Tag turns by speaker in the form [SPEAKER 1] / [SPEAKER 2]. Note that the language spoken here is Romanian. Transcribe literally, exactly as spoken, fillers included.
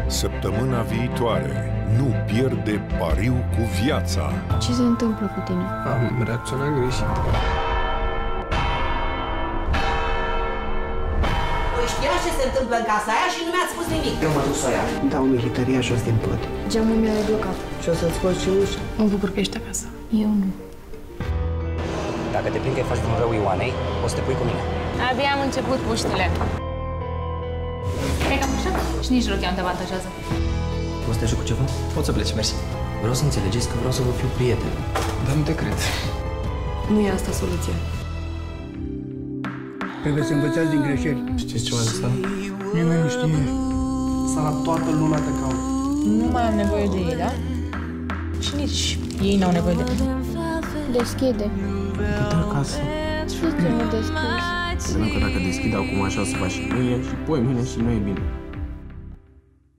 [SPEAKER 1] Săptămâna viitoare, nu pierde pariu cu viața.
[SPEAKER 2] Ce se întâmplă cu tine?
[SPEAKER 3] Am reacționat greșit.
[SPEAKER 4] Voi știați ce se întâmplă în casa aia și nu mi-ați spus nimic.
[SPEAKER 5] Eu mă duc să o iau.
[SPEAKER 3] Dau militaria jos din pod.
[SPEAKER 2] Geamul meu e blocat.
[SPEAKER 3] Și o să-ți faci și ușa.
[SPEAKER 2] Mă bucur că ești acasă. Eu nu.
[SPEAKER 5] Dacă te prind că faci vreun rău Ioanei, o să te pui cu mine.
[SPEAKER 6] Abia am început, puștile. Cred că am așa? Și nici rochea nu te avantajează.
[SPEAKER 5] Poți să te ajut cu ceva?
[SPEAKER 7] Poți să pleci, mersi.
[SPEAKER 5] Vreau să înțelegeți că vreau să vă fiu prieten.
[SPEAKER 3] Dar nu te cred.
[SPEAKER 2] Nu e asta soluția.
[SPEAKER 3] Trebuie să învățați din greșeli.
[SPEAKER 7] Știți ceva de Sara?
[SPEAKER 3] Nimeni nu știe. Sara, toată lumea te caută.
[SPEAKER 6] Nu mai am nevoie de ei, da? Și nici ei n-au nevoie de mine.
[SPEAKER 2] Deschide.
[SPEAKER 3] Du-te acasă.
[SPEAKER 2] Ce nu deschizi?
[SPEAKER 3] Pentru că dacă deschid acum așa o să faci și mâine și poi mâine și nu e bine.